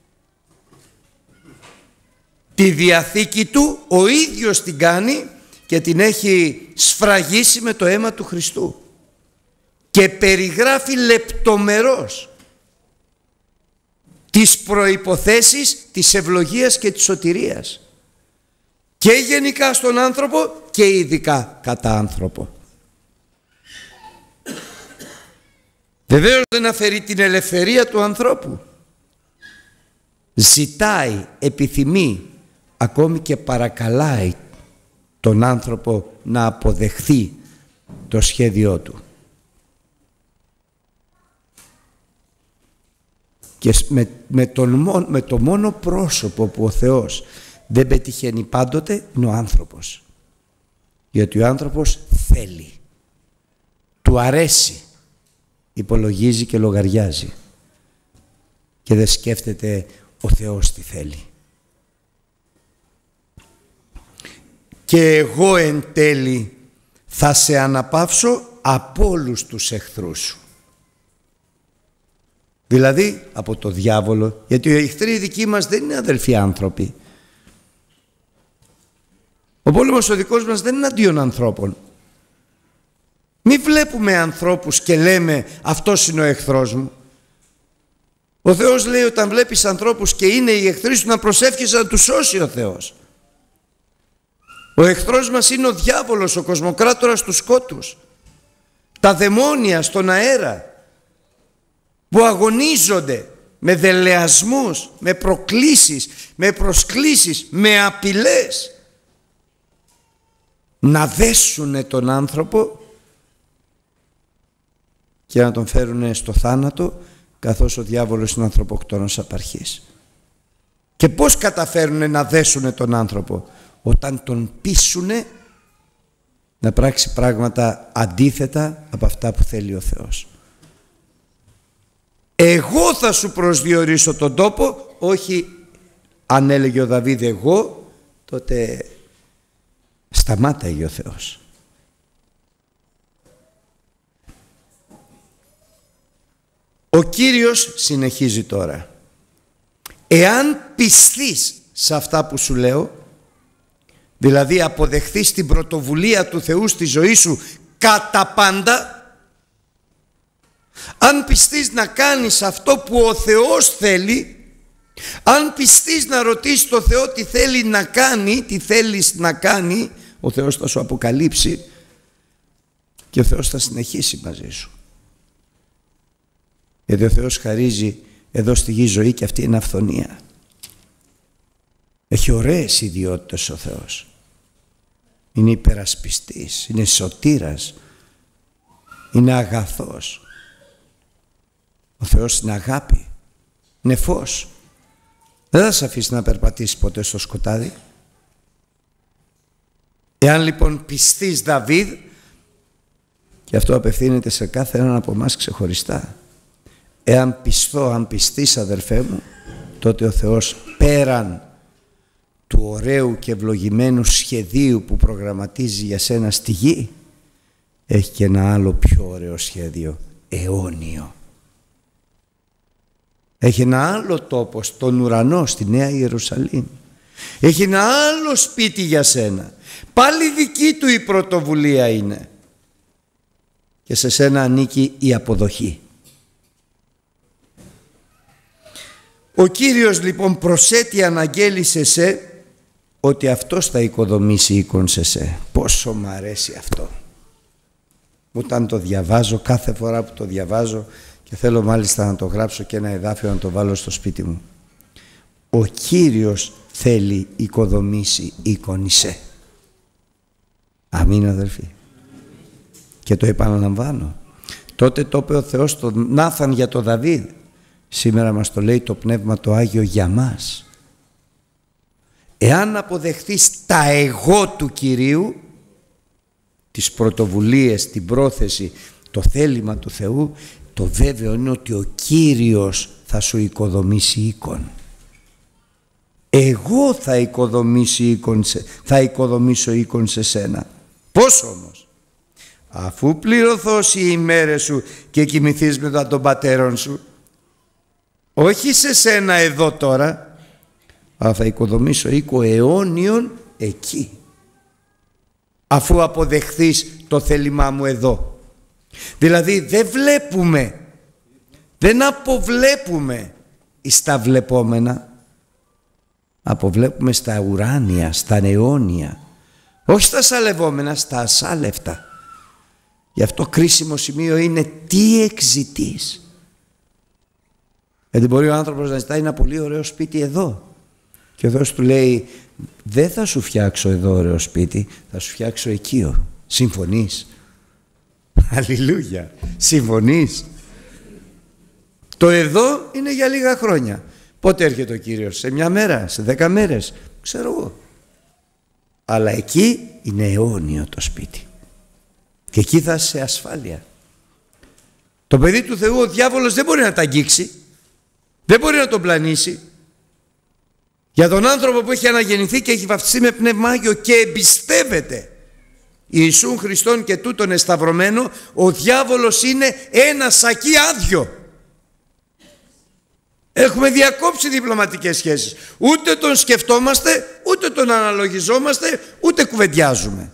Τη διαθήκη του ο ίδιος την κάνει και την έχει σφραγίσει με το αίμα του Χριστού και περιγράφει λεπτομερώς τις προϋποθέσεις της ευλογίας και της σωτηρίας και γενικά στον άνθρωπο και ειδικά κατά άνθρωπο. Βεβαίως δεν αφαιρεί την ελευθερία του ανθρώπου. Ζητάει, επιθυμεί, ακόμη και παρακαλάει τον άνθρωπο να αποδεχθεί το σχέδιό του. Και με το μόνο πρόσωπο που ο Θεός δεν πετυχαίνει πάντοτε είναι ο άνθρωπος. Γιατί ο άνθρωπος θέλει, του αρέσει, υπολογίζει και λογαριάζει και δεν σκέφτεται ο Θεός τι θέλει. Και εγώ εν τέλει θα σε αναπαύσω από όλους τους εχθρούς σου. Δηλαδή από το διάβολο, γιατί οι εχθροί δικοί μας δεν είναι αδελφοί άνθρωποι. Ο πόλεμος ο δικός μας δεν είναι αντίον ανθρώπων. Μη βλέπουμε ανθρώπους και λέμε αυτός είναι ο εχθρός μου. Ο Θεός λέει όταν βλέπεις ανθρώπους και είναι οι εχθροί σου να προσεύχεσαι να τους σώσει ο Θεός. Ο εχθρός μας είναι ο διάβολος, ο κοσμοκράτορας του σκότους, τα δαιμόνια στον αέρα που αγωνίζονται με δελεασμούς, με προκλήσεις, με προσκλήσεις, με απειλές να δέσουνε τον άνθρωπο και να τον φέρουν στο θάνατο, καθώς ο διάβολος είναι ανθρωποκτόνος απ' αρχής. Και πώς καταφέρουν να δέσουνε τον άνθρωπο? Όταν τον πείσουνε να πράξει πράγματα αντίθετα από αυτά που θέλει ο Θεός. Εγώ θα σου προσδιορίσω τον τόπο, όχι αν έλεγε ο Δαβίδ εγώ, τότε σταμάταγε ο Θεός. Ο Κύριος συνεχίζει τώρα. Εάν πιστείς σε αυτά που σου λέω, δηλαδή αποδεχθείς την πρωτοβουλία του Θεού στη ζωή σου κατά πάντα, αν πιστείς να κάνεις αυτό που ο Θεός θέλει, αν πιστείς να ρωτήσεις τον Θεό τι θέλει να κάνει, τι θέλεις να κάνει, ο Θεός θα σου αποκαλύψει και ο Θεός θα συνεχίσει μαζί σου. Γιατί ο Θεός χαρίζει εδώ στη γη ζωή και αυτή είναι αυθονία. Έχει ωραίες ιδιότητες ο Θεός. Είναι υπερασπιστής, είναι σωτήρας, είναι αγαθός. Ο Θεός είναι αγάπη, είναι φως. Δεν θα σε αφήσει να περπατήσει ποτέ στο σκοτάδι. Εάν λοιπόν πιστείς Δαβίδ, και αυτό απευθύνεται σε κάθε έναν από εμάς ξεχωριστά, εάν πιστώ, αν πιστείς αδερφέ μου, τότε ο Θεός πέραν του ωραίου και ευλογημένου σχεδίου που προγραμματίζει για σένα στη γη, έχει και ένα άλλο πιο ωραίο σχέδιο, αιώνιο. Έχει ένα άλλο τόπο στον ουρανό, στη Νέα Ιερουσαλήμ. Έχει ένα άλλο σπίτι για σένα. Πάλι δική του η πρωτοβουλία είναι. Και σε σένα ανήκει η αποδοχή. Ο Κύριος λοιπόν προσέτει αναγγέλισε σε ότι αυτός θα οικοδομήσει οίκον σε σε. Πόσο μ' αρέσει αυτό. Όταν το διαβάζω, κάθε φορά που το διαβάζω, και θέλω μάλιστα να το γράψω και ένα εδάφιο να το βάλω στο σπίτι μου. Ο Κύριος θέλει οικοδομήσει οίκον σε. Αμήν αδελφοί. Και το επαναλαμβάνω. Τότε το είπε ο Θεός τον Νάθαν για τον Δαβίδ. Σήμερα μας το λέει το Πνεύμα το Άγιο για μας. Εάν αποδεχθείς τα εγώ του Κυρίου, τις πρωτοβουλίες, την πρόθεση, το θέλημα του Θεού, το βέβαιο είναι ότι ο Κύριος θα σου οικοδομήσει οίκον. Εγώ θα οικοδομήσω οίκον σε σένα. Πώς όμως? Αφού πληρωθώσει οι ημέρες σου και κοιμηθείς μετά των πατέρων σου. Όχι σε σένα εδώ τώρα, αλλά θα οικοδομήσω οίκο αιώνιον εκεί. Αφού αποδεχθείς το θέλημά μου εδώ. Δηλαδή δεν αποβλέπουμε στα βλεπόμενα, αποβλέπουμε στα ουράνια, στα αιώνια, όχι στα σαλευόμενα, στα ασάλευτα. Γι' αυτό κρίσιμο σημείο είναι τι εξητείς. Γιατί μπορεί ο άνθρωπος να ζητάει ένα πολύ ωραίο σπίτι εδώ και ο Θεός του λέει, δεν θα σου φτιάξω εδώ ωραίο σπίτι, θα σου φτιάξω οικείο. Συμφωνείς? Αλληλούια. Συμφωνείς? Το εδώ είναι για λίγα χρόνια. Πότε έρχεται ο Κύριος? Σε μια μέρα, σε 10 μέρες, ξέρω εγώ. Αλλά εκεί είναι αιώνιο το σπίτι. Και εκεί θα είσαι σε ασφάλεια. Το παιδί του Θεού ο διάβολος δεν μπορεί να τα αγγίξει. Δεν μπορεί να τον πλανήσει. Για τον άνθρωπο που έχει αναγεννηθεί και έχει βαφτιστεί με Πνεύμα Άγιο και εμπιστεύεται Ιησούν Χριστόν και τούτον εσταυρωμένο, ο διάβολος είναι ένα σακί άδειο. Έχουμε διακόψει διπλωματικές σχέσεις. Ούτε τον σκεφτόμαστε, ούτε τον αναλογιζόμαστε, ούτε κουβεντιάζουμε.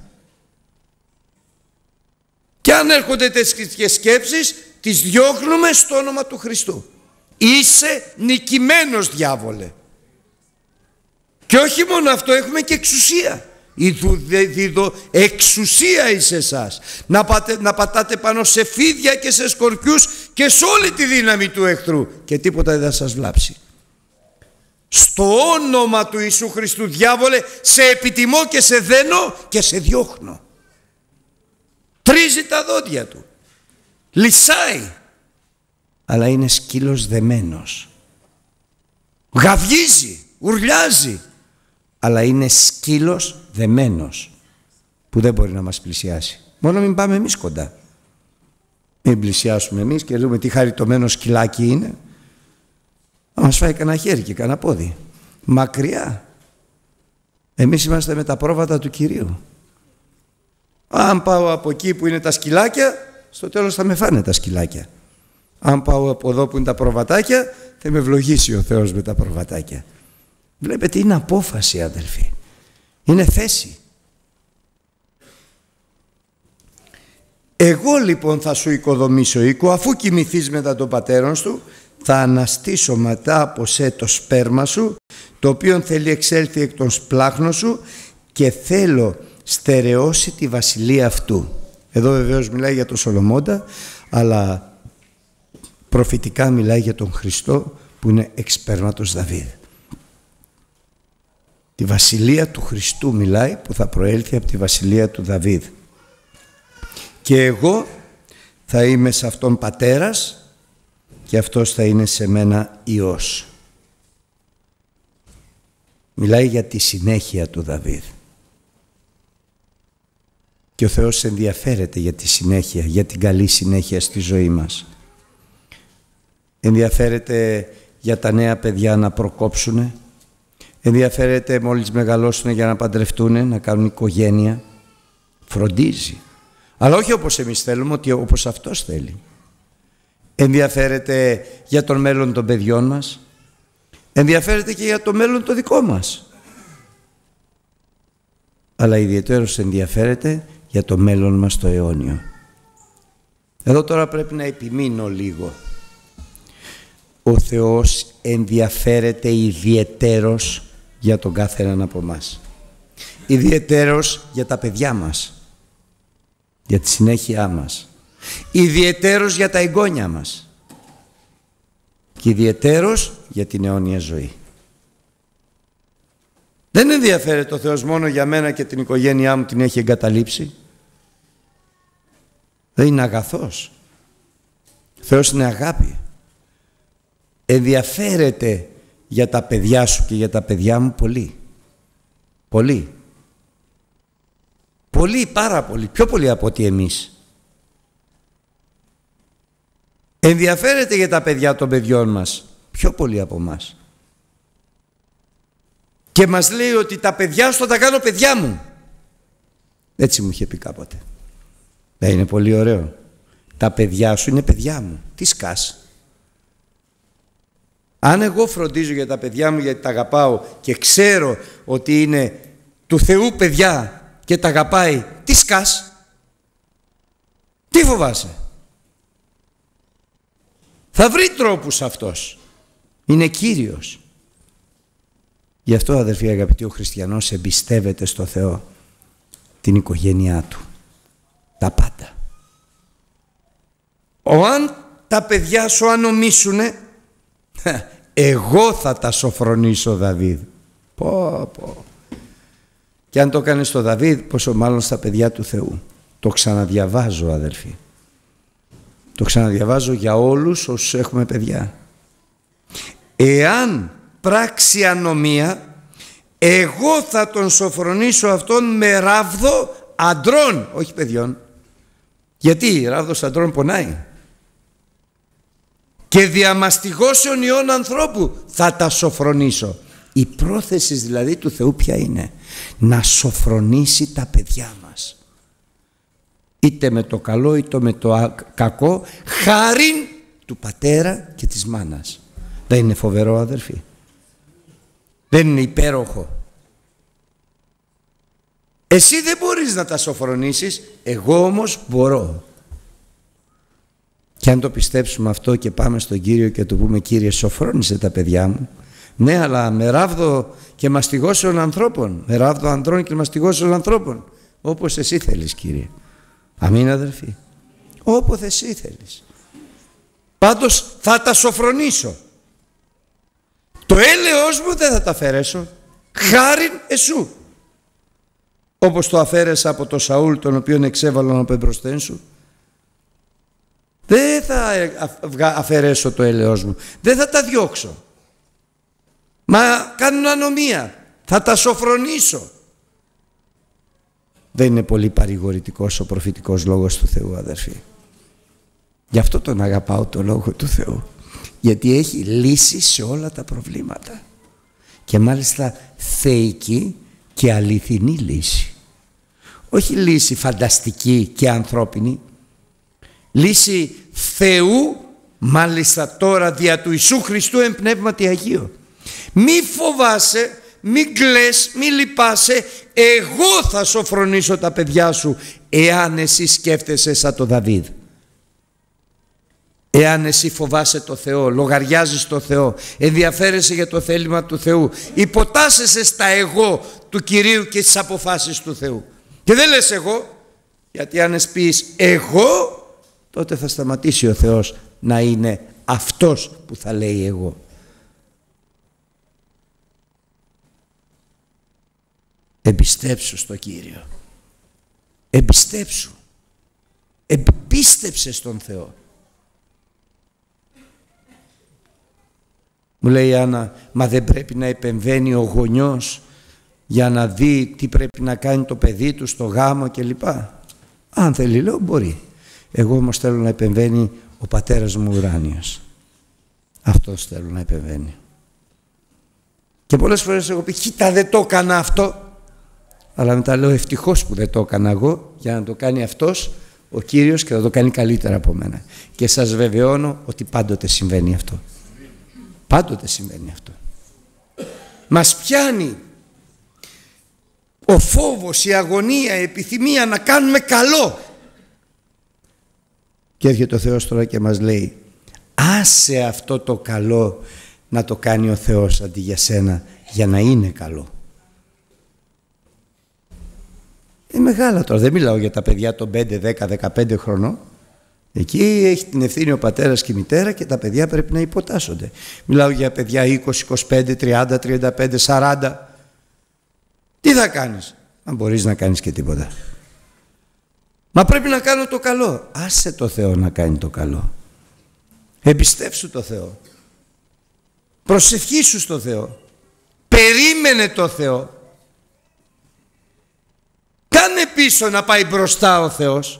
Και αν έρχονται τέτοιες σκέψεις, τις διώχνουμε στο όνομα του Χριστού. Είσαι νικημένος, διάβολε. Και όχι μόνο αυτό, έχουμε και εξουσία. Δίδω εξουσία εις εσάς να πατάτε πάνω σε φίδια και σε σκορπιούς και σε όλη τη δύναμη του εχθρού και τίποτα δεν θα σας βλάψει. Στο όνομα του Ιησού Χριστού, διάβολε, σε επιτιμώ και σε δένω και σε διώχνω. Τρίζει τα δόντια του, λυσάει, αλλά είναι σκύλος δεμένος. Γαβγίζει, ουρλιάζει, αλλά είναι σκύλος δεμένος που δεν μπορεί να μας πλησιάσει. Μόνο μην πάμε εμείς κοντά. Μην πλησιάσουμε εμείς και λέμε τι χαριτωμένο σκυλάκι είναι. Θα μας φάει κανένα χέρι και κανένα πόδι. Μακριά. Εμείς είμαστε με τα πρόβατα του Κυρίου. Αν πάω από εκεί που είναι τα σκυλάκια, στο τέλος θα με φάνε τα σκυλάκια. Αν πάω από εδώ που είναι τα προβατάκια, θα με ευλογήσει ο Θεός με τα προβατάκια. Βλέπετε, είναι απόφαση, αδελφοί. Είναι θέση. Εγώ λοιπόν θα σου οικοδομήσω οίκο, αφού κοιμηθείς μετά των πατέρων σου, θα αναστήσω μετά από σε το σπέρμα σου, το οποίο θέλει εξέλθει εκ των σπλάχνων σου και θέλω στερεώσει τη βασιλεία αυτού. Εδώ βεβαίως μιλάει για τον Σολομώντα, αλλά προφητικά μιλάει για τον Χριστό που είναι εξ σπέρματος Δαβίδ. Τη βασιλεία του Χριστού μιλάει, που θα προέλθει από τη βασιλεία του Δαβίδ. Και εγώ θα είμαι σε αυτόν πατέρας και αυτός θα είναι σε μένα Υιός. Μιλάει για τη συνέχεια του Δαβίδ. Και ο Θεός ενδιαφέρεται για τη συνέχεια, για την καλή συνέχεια στη ζωή μας. Ενδιαφέρεται για τα νέα παιδιά να προκόψουνε. Ενδιαφέρεται μόλις μεγαλώσουν για να παντρευτούν, να κάνουν οικογένεια. Φροντίζει. Αλλά όχι όπως εμείς θέλουμε, ότι όπως αυτός θέλει. Ενδιαφέρεται για τον μέλλον των παιδιών μας. Ενδιαφέρεται και για το μέλλον το δικό μας. Αλλά ιδιαιτέρως ενδιαφέρεται για το μέλλον μας το αιώνιο. Εδώ τώρα πρέπει να επιμείνω λίγο. Ο Θεός ενδιαφέρεται ιδιαιτέρως για τον κάθε έναν από εμάς. Ιδιαιτέρως για τα παιδιά μας, για τη συνέχεια μας. Ιδιαιτέρως για τα εγγόνια μας. Και ιδιαιτέρως για την αιώνια ζωή. Δεν ενδιαφέρεται ο Θεός μόνο για μένα και την οικογένειά μου την έχει εγκαταλείψει. Δεν είναι αγαθός. Ο Θεός είναι αγάπη. Ενδιαφέρεται για τα παιδιά σου και για τα παιδιά μου πολύ. Πολύ. Πολύ, πάρα πολύ. Πιο πολύ από ότι εμείς. Ενδιαφέρεται για τα παιδιά των παιδιών μας. Πιο πολύ από μας. Και μας λέει ότι τα παιδιά σου θα τα κάνω παιδιά μου. Έτσι μου είχε πει κάποτε. Δεν είναι πολύ ωραίο? Τα παιδιά σου είναι παιδιά μου. Τι σκάς? Αν εγώ φροντίζω για τα παιδιά μου γιατί τα αγαπάω και ξέρω ότι είναι του Θεού παιδιά και τα αγαπάει, τι σκάς? Τι φοβάσαι? Θα βρει τρόπους αυτός. Είναι Κύριος. Γι' αυτό, αδερφοί αγαπητοί, ο χριστιανός εμπιστεύεται στο Θεό την οικογένειά του. Τα πάντα. Αν τα παιδιά σου ανομήσουνε, εγώ θα τα σοφρονήσω, Δαβίδ. Πω. Και αν το έκανε στο Δαβίδ, πόσο μάλλον στα παιδιά του Θεού. Το ξαναδιαβάζω, αδελφοί. Το ξαναδιαβάζω για όλους όσους έχουμε παιδιά. Εάν πράξει ανομία, εγώ θα τον σοφρονήσω αυτόν με ράβδο αντρών, όχι παιδιών. Γιατί ράβδος αντρών πονάει. Και διαμαστιγώσεων ιών ανθρώπου θα τα σοφρονήσω. Η πρόθεση δηλαδή του Θεού ποια είναι? Να σοφρονήσει τα παιδιά μας. Είτε με το καλό είτε με το κακό, χάριν του πατέρα και της μάνας. Δεν είναι φοβερό, αδερφοί? Δεν είναι υπέροχο? Εσύ δεν μπορείς να τα σοφρονήσεις, εγώ όμως μπορώ. Και αν το πιστέψουμε αυτό και πάμε στον Κύριο και του πούμε, Κύριε, σοφρόνισε τα παιδιά μου. Ναι, αλλά με ράβδο και μαστιγώσεων ανθρώπων, με ράβδο ανδρών και μαστιγώσεων ανθρώπων, όπως εσύ θέλεις, Κύριε. Αμήν, αδερφοί? Όποτε εσύ θέλεις. Πάντως θα τα σοφρονήσω. Το έλεος μου δεν θα τα αφαιρέσω, χάριν εσού. Όπως το αφαίρεσα από τον Σαούλ, τον οποίον εξέβαλαν από εμπροσθέν σου. Δεν θα αφαιρέσω το έλεος μου, δεν θα τα διώξω. Μα κάνουν ανομία, θα τα σοφρονήσω. Δεν είναι πολύ παρηγορητικός ο προφητικός λόγος του Θεού, αδερφοί? Γι' αυτό τον αγαπάω το λόγο του Θεού. Γιατί έχει λύση σε όλα τα προβλήματα. Και μάλιστα θεϊκή και αληθινή λύση. Όχι λύση φανταστική και ανθρώπινη. Λύση Θεού, μάλιστα τώρα δια του Ιησού Χριστού εν πνεύματι Αγίου. Μη φοβάσαι, μη κλαις, μη λυπάσαι, εγώ θα σοφρονήσω τα παιδιά σου, εάν εσύ σκέφτεσαι σαν το Δαβίδ. Εάν εσύ φοβάσαι το Θεό, λογαριάζεις το Θεό, ενδιαφέρεσαι για το θέλημα του Θεού, υποτάσσεσαι στα εγώ του Κυρίου και στις αποφάσεις του Θεού. Και δεν λες εγώ, γιατί αν πεις εγώ, τότε θα σταματήσει ο Θεός να είναι αυτός που θα λέει εγώ. Εμπιστέψου στο Κύριο. Εμπιστέψου. Επίστεψε στον Θεό. Μου λέει η Άννα, μα δεν πρέπει να επεμβαίνει ο γονιός για να δει τι πρέπει να κάνει το παιδί του στο γάμο κλπ? Αν θέλει, λέω, μπορεί. Εγώ όμως θέλω να επεμβαίνει ο πατέρας μου ουράνιος. Αυτός θέλω να επεμβαίνει. Και πολλές φορές έχω πει, κοίτα, δεν το έκανα αυτό. Αλλά μετά λέω, ευτυχώς που δεν το έκανα εγώ, για να το κάνει αυτός ο Κύριος και θα το κάνει καλύτερα από μένα. Και σας βεβαιώνω ότι πάντοτε συμβαίνει αυτό. Πάντοτε συμβαίνει αυτό. Μας πιάνει ο φόβος, η αγωνία, η επιθυμία να κάνουμε καλό. Και έρχεται ο Θεός τώρα και μας λέει, άσε αυτό το καλό να το κάνει ο Θεός αντί για σένα, για να είναι καλό. Είναι μεγάλα τώρα, δεν μιλάω για τα παιδιά των 5, 10, 15 χρονών. Εκεί έχει την ευθύνη ο πατέρας και η μητέρα και τα παιδιά πρέπει να υποτάσσονται. Μιλάω για παιδιά 20, 25, 30, 35, 40. Τι θα κάνεις? Αν μπορείς να κάνεις και τίποτα. Μα πρέπει να κάνω το καλό. Άσε το Θεό να κάνει το καλό. Εμπιστεύσου το Θεό. Προσευχήσου στο Θεό. Περίμενε το Θεό. κάνε πίσω να πάει μπροστά ο Θεός.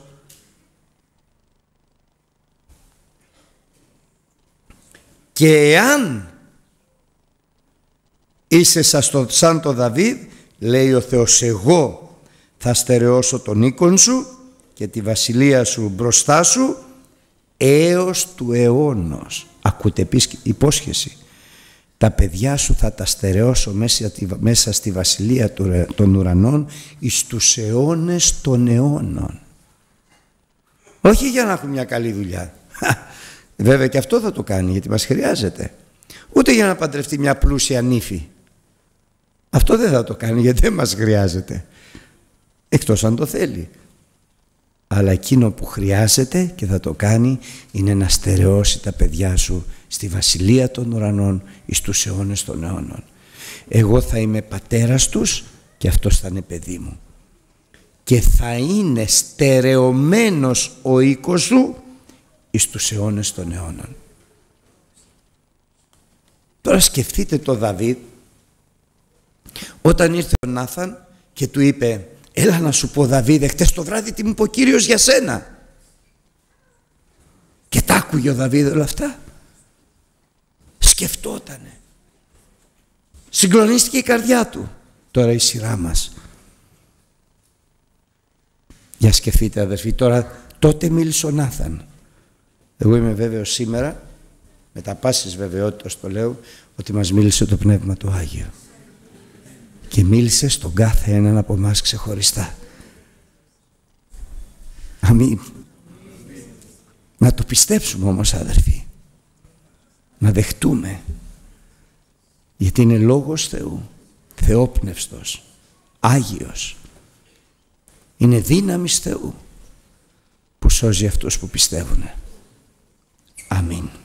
Και εάν είσαι σαν το Δαβίδ, λέει ο Θεός, εγώ θα στερεώσω τον οίκον σου και τη βασιλεία σου μπροστά σου έως του αιώνος. Ακούτε υπόσχεση. Τα παιδιά σου θα τα στερεώσω μέσα στη βασιλεία των ουρανών εις τους αιώνες των αιώνων. Όχι για να έχουμε μια καλή δουλειά. Βέβαια και αυτό θα το κάνει, γιατί μας χρειάζεται. Ούτε για να παντρευτεί μια πλούσια νύφη. Αυτό δεν θα το κάνει, γιατί δεν μας χρειάζεται. Εκτός αν το θέλει. Αλλά εκείνο που χρειάζεται και θα το κάνει είναι να στερεώσει τα παιδιά σου στη βασιλεία των ουρανών εις τους αιώνες των αιώνων. Εγώ θα είμαι πατέρας τους και αυτός θα είναι παιδί μου. Και θα είναι στερεωμένος ο οίκος σου εις τους αιώνες των αιώνων. Τώρα σκεφτείτε το Δαβίδ όταν ήρθε ο Νάθαν και του είπε, έλα να σου πω Δαβίδ, χτες το βράδυ τι μου είπε ο Κύριος για σένα. Και τα άκουγε ο Δαβίδ όλα αυτά. Σκεφτότανε. Συγκλονίστηκε η καρδιά του. Τώρα η σειρά μας. Για σκεφτείτε αδερφοί, τότε μίλησε ο Νάθαν. Εγώ είμαι βέβαιος σήμερα, με τα πάσης βεβαιότητας το λέω, ότι μας μίλησε το Πνεύμα του Άγιο. Και μίλησε στον κάθε έναν από εμάς ξεχωριστά. Αμήν. Να το πιστέψουμε όμως αδερφοί. Να δεχτούμε. Γιατί είναι λόγος Θεού. Θεόπνευστος. Άγιος. Είναι δύναμης Θεού που σώζει αυτούς που πιστεύουν. Αμήν.